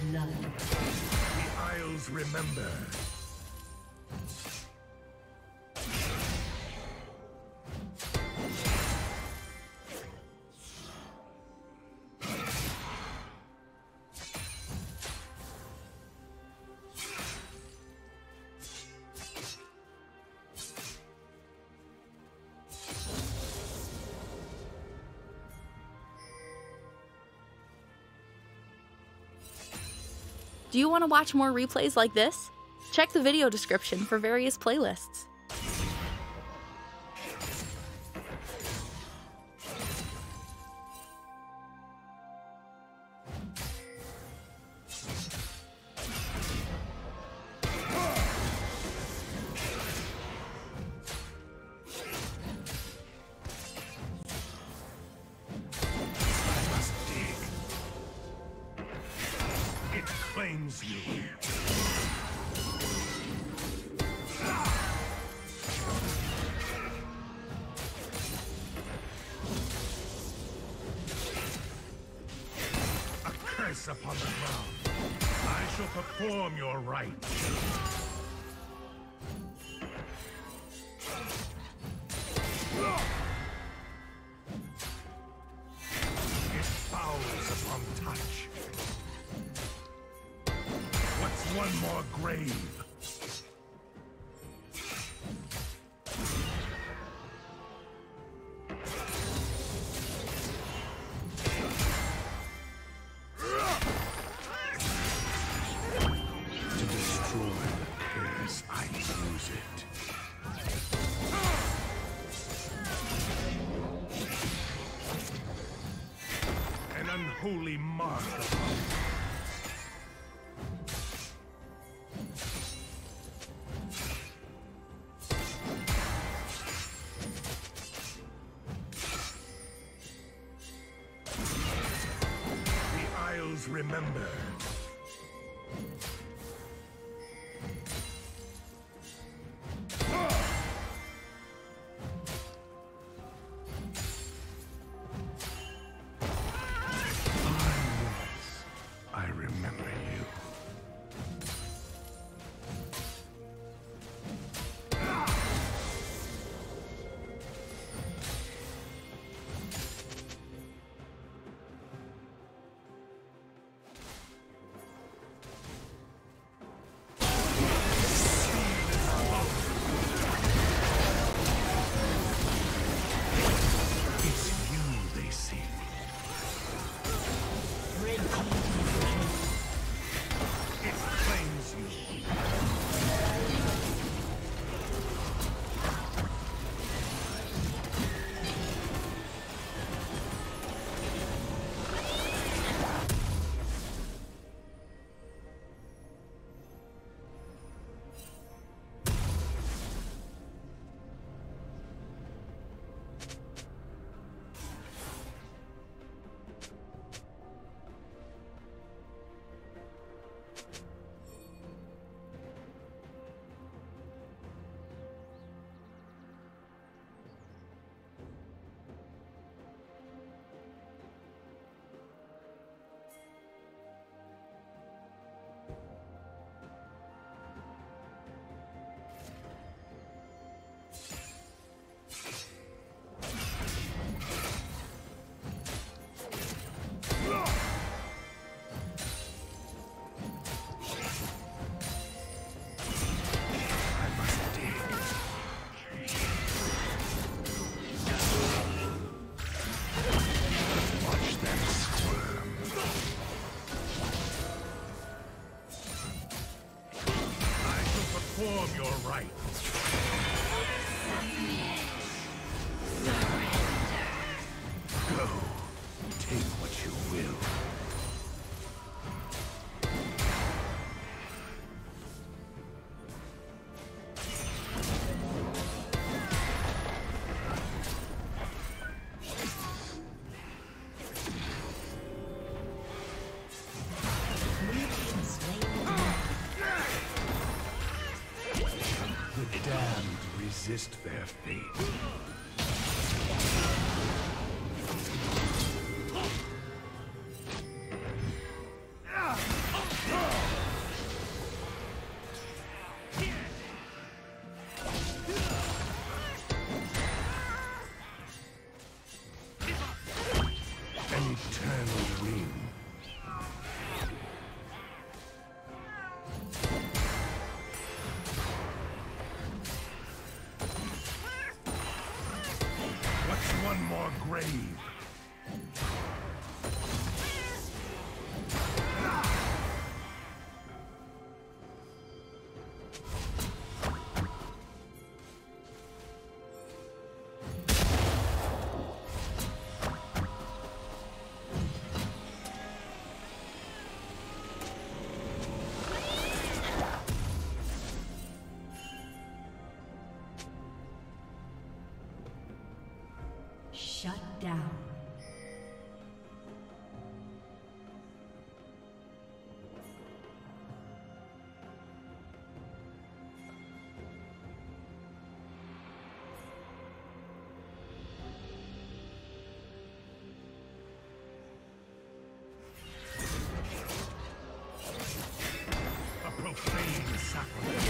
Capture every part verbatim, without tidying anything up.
blood. The Isles remember. Do you want to watch more replays like this? Check the video description for various playlists. Claims you. A curse upon the ground. I shall perform your rites. It fouls upon touch. One more grave. To destroy the curse, I use it. An unholy mark upon it. Remember. I remember you. Perform your rites. Go. Take what you will. The damned resist their fate. grave. Shut down. A profane sacrilege.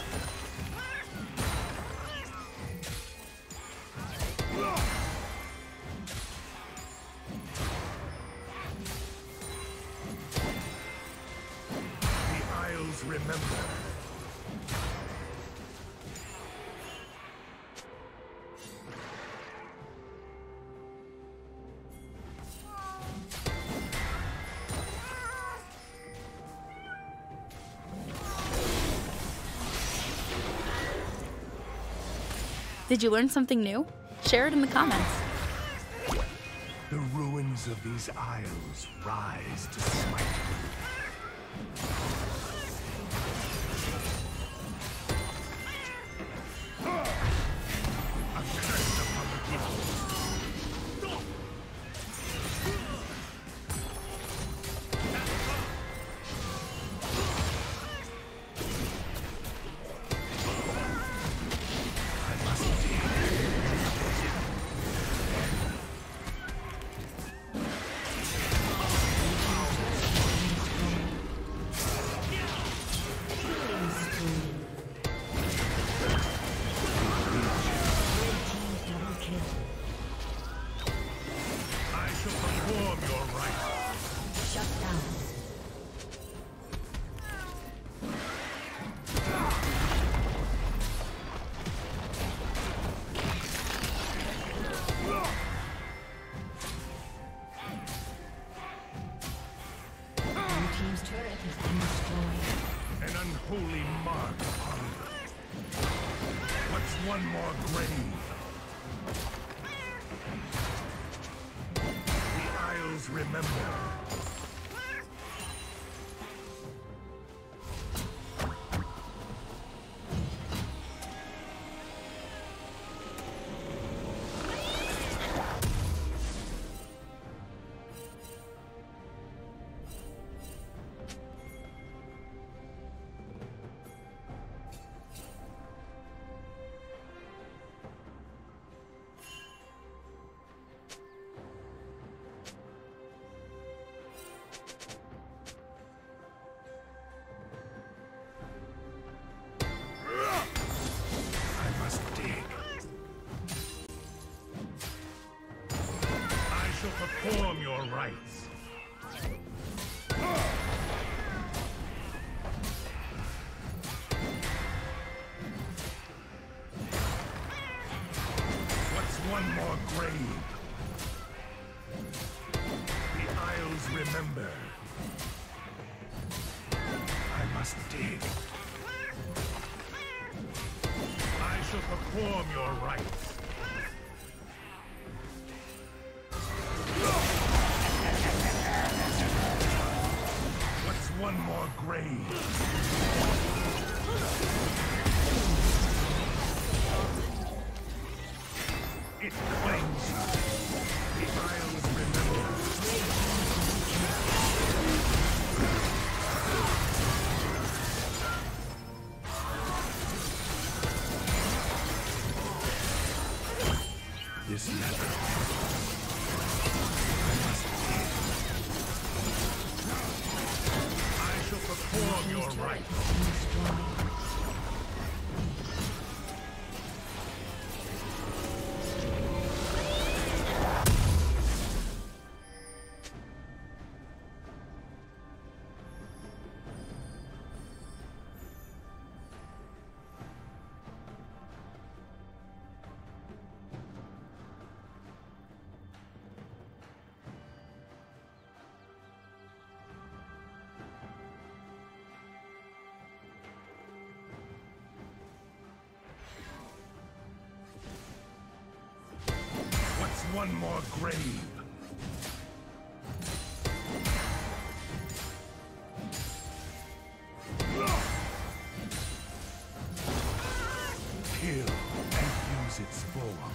Remember. Did you learn something new? Share it in the comments. The ruins of these isles rise to smite you. Holy mark of hunger. What's one more grave? The Isles remember. Perform your rites. What's one more grave? The Isles remember. I must dig. I shall perform your rites. One more grave. It claims you. The Isles remember. This letter. I must dig. Perform your rites. one more grave? Kill and use its form.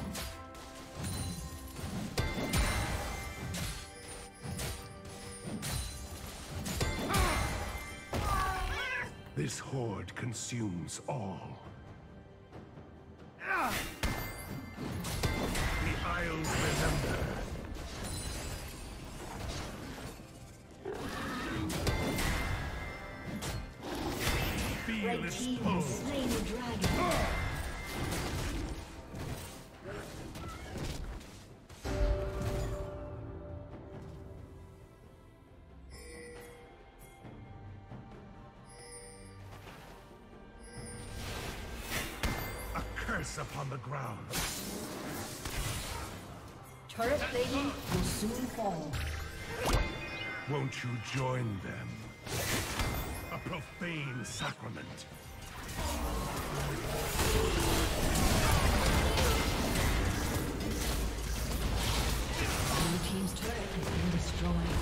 This horde consumes all. The Isles remember. Feel Red its team pull. has slain the dragon. A curse upon the ground. Turret plating will soon fall. Won't you join them? A profane sacrament. Blue team's turret has been destroyed.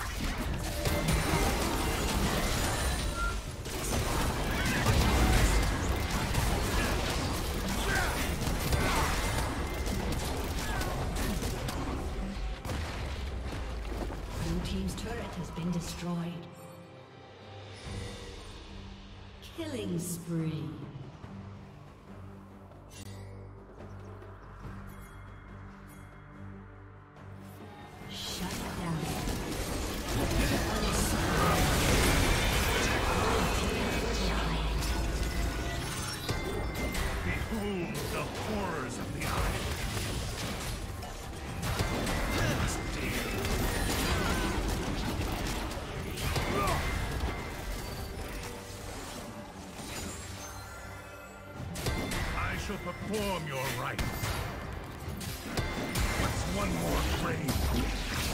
Blue team's turret has been destroyed. Killing spree. Shut down. Behold the horrors of the eye. I shall perform your rites. What's one more grave?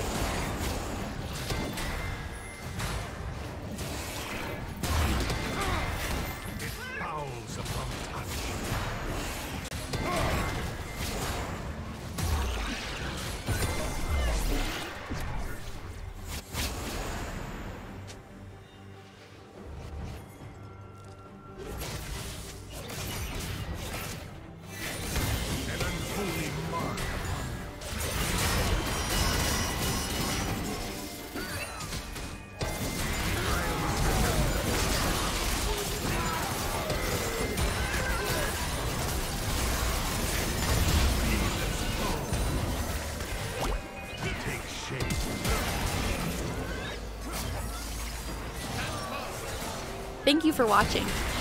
It fouls upon touch. An unholy mark. Take shape. Thank you for watching.